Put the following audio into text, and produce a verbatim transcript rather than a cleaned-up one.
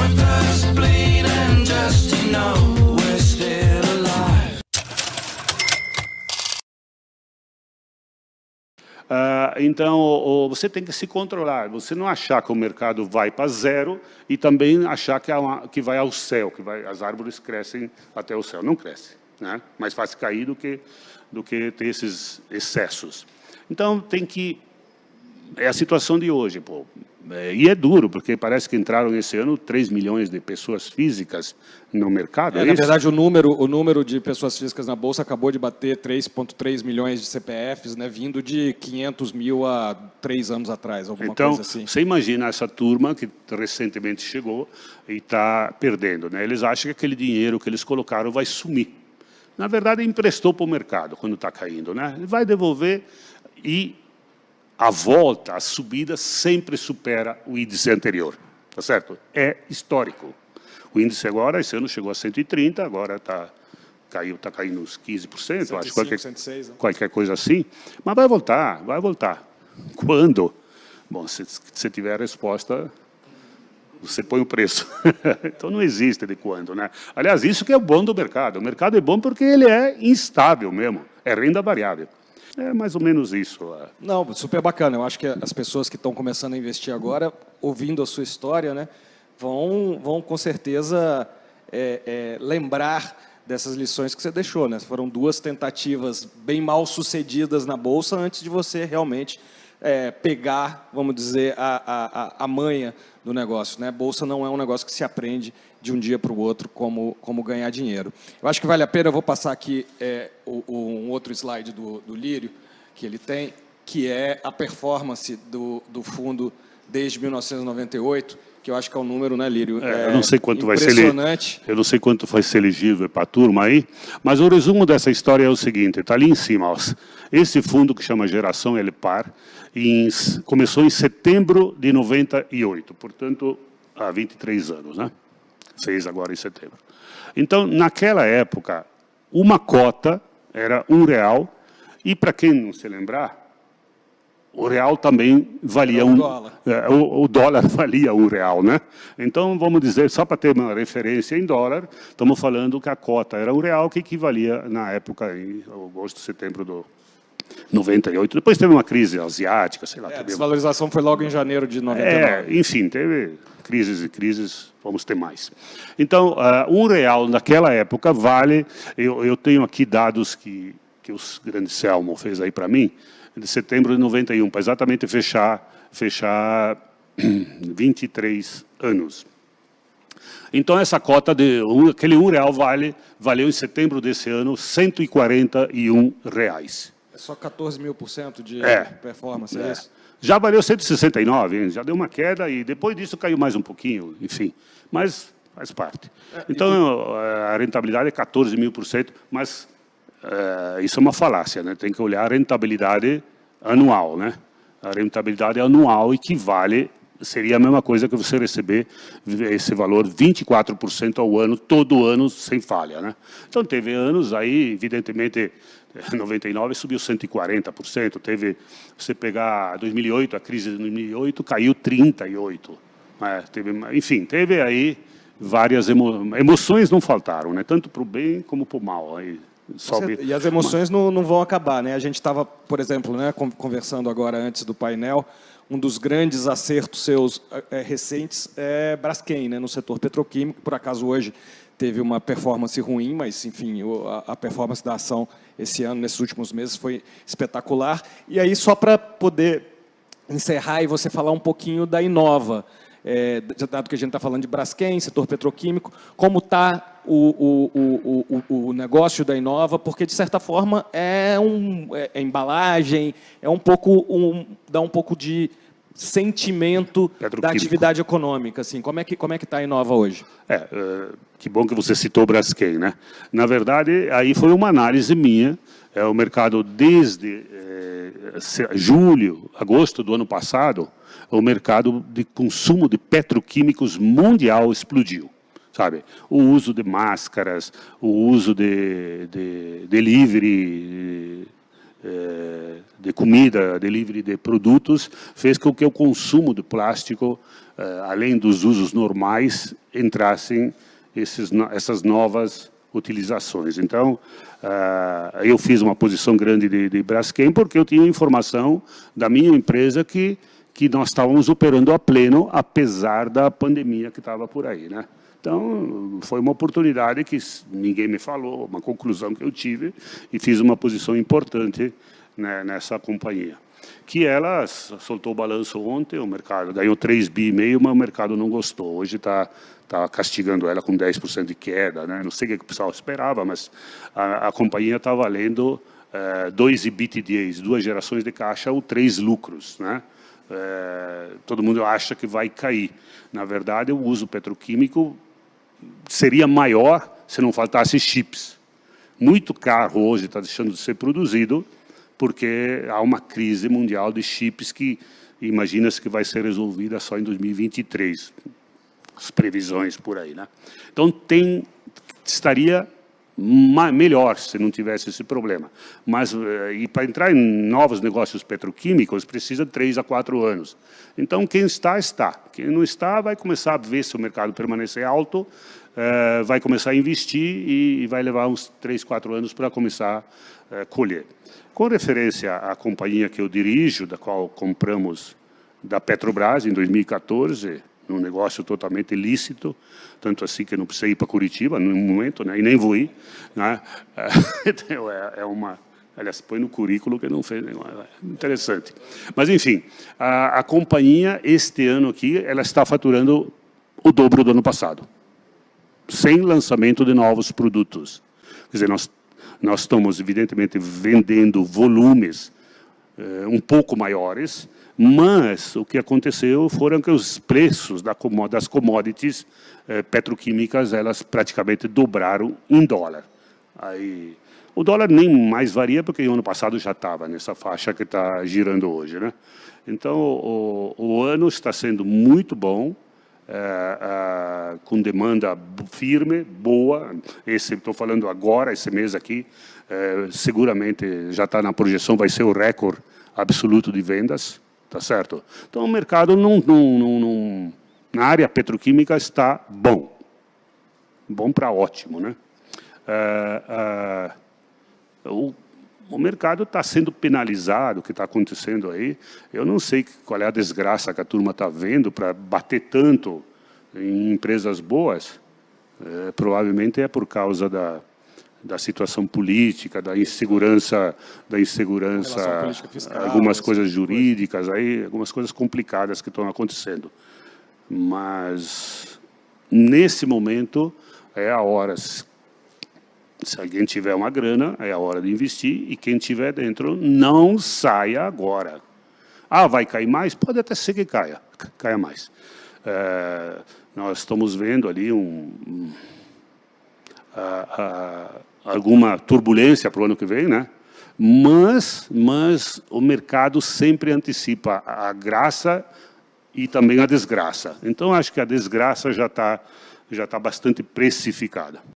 with us bleeding just to know we're still alive. Uh, então, o, o, você tem que se controlar. Você não achar que o mercado vai para zero e também achar que, é uma, que vai ao céu, que vai, as árvores crescem até o céu. Não cresce, né? Mais fácil cair do que, do que ter esses excessos. Então, tem que... É a situação de hoje, pô. É, e é duro, porque parece que entraram esse ano três milhões de pessoas físicas no mercado. É, é na isso? verdade, o número, o número de pessoas físicas na Bolsa acabou de bater três vírgula três milhões de C P Fs, né, vindo de quinhentos mil há três anos atrás, alguma então, coisa assim. Você imagina essa turma que recentemente chegou e está perdendo, né? Eles acham que aquele dinheiro que eles colocaram vai sumir. Na verdade, emprestou para o mercado quando está caindo, né? Ele vai devolver e a volta, a subida, sempre supera o índice anterior. Tá certo? É histórico. O índice agora, esse ano chegou a cento e trinta, agora está caiu, tá caindo uns quinze por cento, cento e cinco, acho qualquer, cento e seis, né? qualquer coisa assim. Mas vai voltar, vai voltar. Quando? Bom, se você tiver a resposta, você põe o preço. Então, não existe de quando, né? Aliás, isso que é o bom do mercado. O mercado é bom porque ele é instável mesmo. É renda variável. É mais ou menos isso. Não, super bacana. Eu acho que as pessoas que estão começando a investir agora, ouvindo a sua história, né, vão, vão com certeza é, é, lembrar dessas lições que você deixou, né? Foram duas tentativas bem mal sucedidas na Bolsa antes de você realmente é, pegar, vamos dizer, a, a, a manha do negócio, né? Bolsa não é um negócio que se aprende de um dia para o outro como, como ganhar dinheiro. Eu acho que vale a pena, eu vou passar aqui é, o, o, um outro slide do, do Lírio, que ele tem, que é a performance do, do fundo desde mil novecentos e noventa e oito, que eu acho que é um número, né, Lírio? É, eu não sei quanto vai ser impressionante. Eu não sei quanto vai ser elegível para a turma aí, mas o resumo dessa história é o seguinte, está ali em cima. Ó, esse fundo que chama Geração L Par em, começou em setembro de noventa e oito, portanto, há vinte e três anos, né? Fez agora em setembro. Então, naquela época, uma cota era um real, e para quem não se lembrar, o real também valia um... Dólar. É, o, o dólar valia um real, né? Então, vamos dizer, só para ter uma referência em dólar, estamos falando que a cota era um real, que equivalia, na época, em agosto, setembro do noventa e oito. Depois teve uma crise asiática, sei lá. É, a desvalorização foi logo em janeiro de noventa e nove. É, enfim, teve crises e crises, vamos ter mais. Então, uh, um real naquela época vale... Eu, eu tenho aqui dados que, que o grande Selmo fez aí para mim, de setembro de noventa e um, para exatamente fechar, fechar vinte e três anos. Então, essa cota, de um, aquele um real vale, valeu em setembro desse ano cento e quarenta e um reais. É só quatorze mil por cento de é, performance, é, é isso? Já valeu cento e sessenta e nove, hein? Já deu uma queda e depois disso caiu mais um pouquinho, enfim. Mas faz parte. É, então, tu... a rentabilidade é quatorze mil por cento, mas uh, isso é uma falácia, né? Tem que olhar a rentabilidade anual, né? A rentabilidade anual equivale, seria a mesma coisa que você receber esse valor vinte e quatro por cento ao ano, todo ano, sem falha, né? Então, teve anos aí, evidentemente, em noventa e nove subiu cento e quarenta por cento, teve, você pegar dois mil e oito, a crise de dois mil e oito caiu trinta e oito por cento. É, teve, enfim, teve aí várias emo, emoções não faltaram, né? Tanto para o bem como para o mal. Aí, sobe. E as emoções não, não vão acabar, né? A gente estava, por exemplo, né, conversando agora antes do painel, um dos grandes acertos seus é, recentes é Braskem, né, no setor petroquímico. Por acaso hoje teve uma performance ruim, mas, enfim, a, a performance da ação esse ano, nesses últimos meses, foi espetacular. E aí, só para poder encerrar e você falar um pouquinho da Inova, é, dado que a gente está falando de Braskem, setor petroquímico, como está o, o, o, o, o negócio da Inova, porque, de certa forma, é, um, é, é embalagem, é um pouco, um, dá um pouco de sentimento da atividade econômica. Assim. Como é que como é que está a Inova hoje? É, uh, que bom que você citou o Braskem, né? Na verdade, aí foi uma análise minha. É, o mercado, desde é, julho, agosto do ano passado, o mercado de consumo de petroquímicos mundial explodiu. Sabe? O uso de máscaras, o uso de, de delivery, de, de comida, delivery de produtos, fez com que o consumo de plástico, além dos usos normais, entrassem esses, essas novas utilizações. Então, uh, eu fiz uma posição grande de, de Braskem porque eu tinha informação da minha empresa que, que nós estávamos operando a pleno, apesar da pandemia que estava por aí, né? Então, foi uma oportunidade que ninguém me falou, uma conclusão que eu tive, e fiz uma posição importante, né, nessa companhia. Que ela soltou o balanço ontem, o mercado ganhou três bi e meio, mas o mercado não gostou. Hoje está tá castigando ela com dez por cento de queda, né? Não sei o que o pessoal esperava, mas a, a companhia está valendo é, dois EBITDAs, duas gerações de caixa ou três lucros, né? É, todo mundo acha que vai cair. Na verdade, o uso petroquímico seria maior se não faltasse chips. Muito carro hoje está deixando de ser produzido porque há uma crise mundial de chips que imagina-se que vai ser resolvida só em dois mil e vinte e três. As previsões por aí, né? Então, tem, estaria melhor se não tivesse esse problema. Mas, e para entrar em novos negócios petroquímicos, precisa de três a quatro anos. Então, quem está, está. Quem não está, vai começar a ver se o mercado permanecer alto, eh, vai começar a investir e, e vai levar uns três, quatro anos para começar a eh, colher. Com referência à companhia que eu dirijo, da qual compramos da Petrobras em dois mil e quatorze, num negócio totalmente ilícito, tanto assim que eu não precisei ir para Curitiba, no momento, né, e nem vou ir, né? É, é uma... Aliás, põe no currículo que não fez nenhuma... Interessante. Mas, enfim, a, a companhia, este ano aqui, ela está faturando o dobro do ano passado, sem lançamento de novos produtos. Quer dizer, nós, nós estamos, evidentemente, vendendo volumes eh, um pouco maiores, mas o que aconteceu foram que os preços da, das commodities eh, petroquímicas, elas praticamente dobraram em dólar. Aí, o dólar nem mais varia, porque o ano passado já estava nessa faixa que está girando hoje, né? Então, o, o ano está sendo muito bom, é, é, com demanda firme, boa. Esse, estou falando agora, esse mês aqui, é, seguramente já está na projeção, vai ser o recorde absoluto de vendas. Tá certo? Então, o mercado não, não, não, não, na área petroquímica está bom. Bom para ótimo, né? É, é, o, o mercado está sendo penalizado, o que está acontecendo aí. Eu não sei qual é a desgraça que a turma está vendo para bater tanto em empresas boas. É, provavelmente é por causa da... da situação política, da insegurança, da insegurança, fiscal, algumas coisas jurídicas, aí, algumas coisas complicadas que estão acontecendo. Mas, nesse momento, é a hora, se alguém tiver uma grana, é a hora de investir, e quem tiver dentro, não saia agora. Ah, vai cair mais? Pode até ser que caia, caia mais. É, nós estamos vendo ali um... um a, a, alguma turbulência para o ano que vem, né? Mas, mas o mercado sempre antecipa a graça e também a desgraça. Então, acho que a desgraça já está já tá bastante precificada.